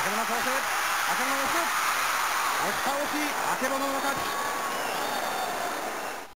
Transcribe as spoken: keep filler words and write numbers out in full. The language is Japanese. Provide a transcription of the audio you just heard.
け物かわせ、あけ物を押す。押した押し、あけ物の勝ち。